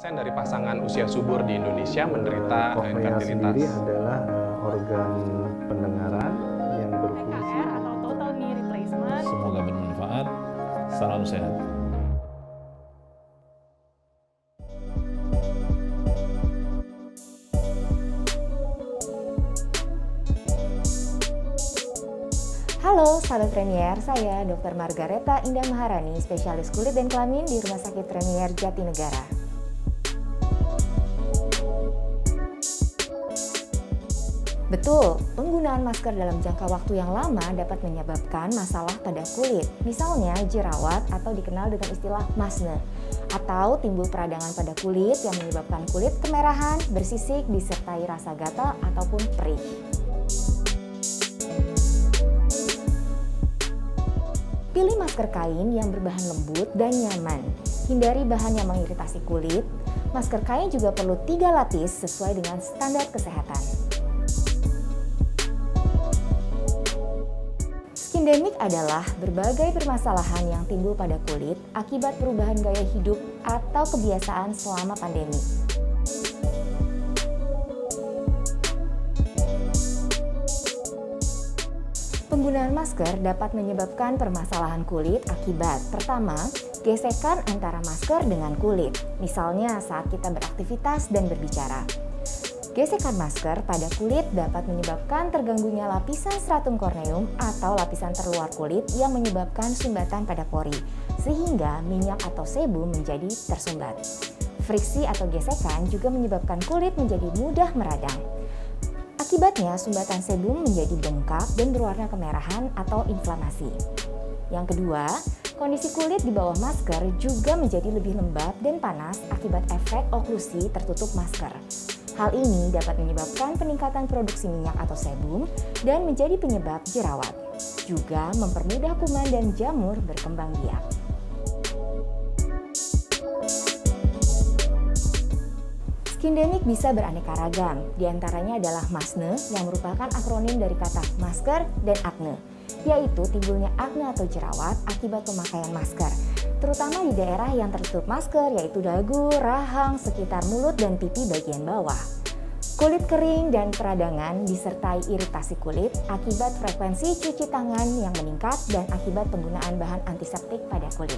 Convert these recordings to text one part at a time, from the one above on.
Persen dari pasangan usia subur di Indonesia menderita Koknea sendiri infantilitas. adalah organ pendengaran yang berfungsi. TKR atau total knee replacement. Semoga bermanfaat. Salam sehat. Halo sahabat Premier, saya Dr. Margareta Indah Maharani, spesialis kulit dan kelamin di Rumah Sakit Premier Jatinegara. Betul, penggunaan masker dalam jangka waktu yang lama dapat menyebabkan masalah pada kulit, misalnya jerawat atau dikenal dengan istilah masne, atau timbul peradangan pada kulit yang menyebabkan kulit kemerahan, bersisik, disertai rasa gatal ataupun perih. Pilih masker kain yang berbahan lembut dan nyaman. Hindari bahan yang mengiritasi kulit. Masker kain juga perlu 3 lapis sesuai dengan standar kesehatan. Skindemik adalah berbagai permasalahan yang timbul pada kulit akibat perubahan gaya hidup atau kebiasaan selama pandemi. Penggunaan masker dapat menyebabkan permasalahan kulit akibat pertama, gesekan antara masker dengan kulit, misalnya saat kita beraktivitas dan berbicara. Gesekan masker pada kulit dapat menyebabkan terganggunya lapisan stratum corneum atau lapisan terluar kulit yang menyebabkan sumbatan pada pori, sehingga minyak atau sebum menjadi tersumbat. Friksi atau gesekan juga menyebabkan kulit menjadi mudah meradang. Akibatnya, sumbatan sebum menjadi bengkak dan berwarna kemerahan atau inflamasi. Yang kedua, kondisi kulit di bawah masker juga menjadi lebih lembab dan panas akibat efek oklusi tertutup masker. Hal ini dapat menyebabkan peningkatan produksi minyak atau sebum dan menjadi penyebab jerawat. Juga mempermudah kuman dan jamur berkembang biak. Skindemik bisa beraneka ragam, diantaranya adalah masne yang merupakan akronim dari kata masker dan akne, yaitu timbulnya akne atau jerawat akibat pemakaian masker, terutama di daerah yang tertutup masker yaitu dagu, rahang, sekitar mulut dan pipi bagian bawah. Kulit kering dan peradangan disertai iritasi kulit akibat frekuensi cuci tangan yang meningkat dan akibat penggunaan bahan antiseptik pada kulit.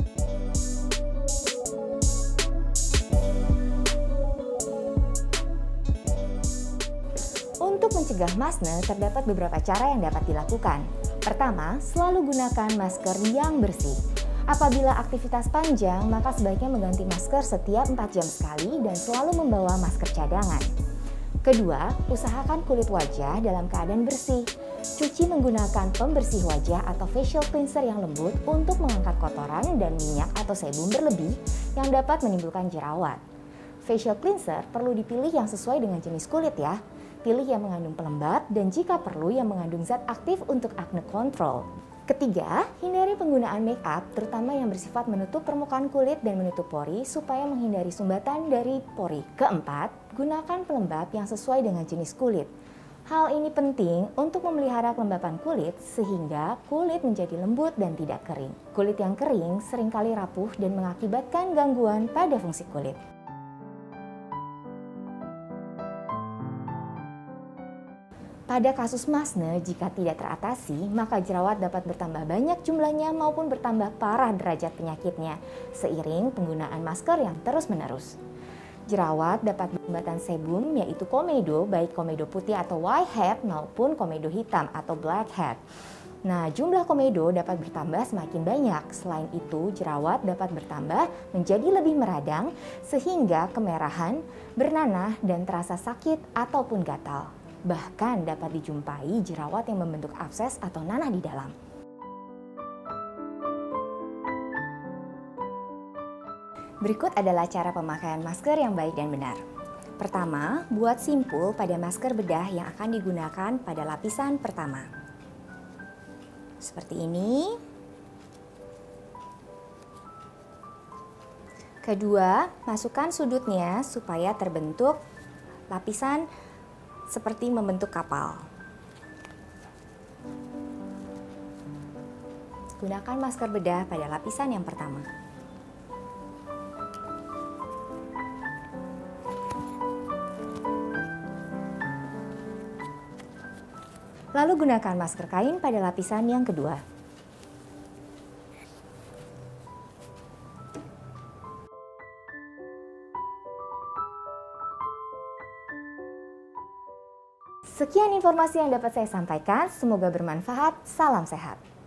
Untuk mencegah masne, terdapat beberapa cara yang dapat dilakukan. Pertama, selalu gunakan masker yang bersih. Apabila aktivitas panjang, maka sebaiknya mengganti masker setiap 4 jam sekali dan selalu membawa masker cadangan. Kedua, usahakan kulit wajah dalam keadaan bersih. Cuci menggunakan pembersih wajah atau facial cleanser yang lembut untuk mengangkat kotoran dan minyak atau sebum berlebih yang dapat menimbulkan jerawat. Facial cleanser perlu dipilih yang sesuai dengan jenis kulit ya. Pilih yang mengandung pelembab dan jika perlu yang mengandung zat aktif untuk acne control. Ketiga, hindari penggunaan make up terutama yang bersifat menutup permukaan kulit dan menutup pori supaya menghindari sumbatan dari pori. Keempat, gunakan pelembab yang sesuai dengan jenis kulit. Hal ini penting untuk memelihara kelembapan kulit sehingga kulit menjadi lembut dan tidak kering. Kulit yang kering seringkali rapuh dan mengakibatkan gangguan pada fungsi kulit. Pada kasus masne, jika tidak teratasi, maka jerawat dapat bertambah banyak jumlahnya maupun bertambah parah derajat penyakitnya, seiring penggunaan masker yang terus-menerus. Jerawat dapat menyebabkan sebum, yaitu komedo, baik komedo putih atau whitehead maupun komedo hitam atau blackhead. Nah, jumlah komedo dapat bertambah semakin banyak. Selain itu, jerawat dapat bertambah menjadi lebih meradang, sehingga kemerahan, bernanah, dan terasa sakit ataupun gatal. Bahkan dapat dijumpai jerawat yang membentuk abses atau nanah di dalam. Berikut adalah cara pemakaian masker yang baik dan benar. Pertama, buat simpul pada masker bedah yang akan digunakan pada lapisan pertama. Seperti ini. Kedua, masukkan sudutnya supaya terbentuk lapisan seperti membentuk kapal. Gunakan masker bedah pada lapisan yang pertama. Lalu gunakan masker kain pada lapisan yang kedua. Sekian informasi yang dapat saya sampaikan, semoga bermanfaat. Salam sehat.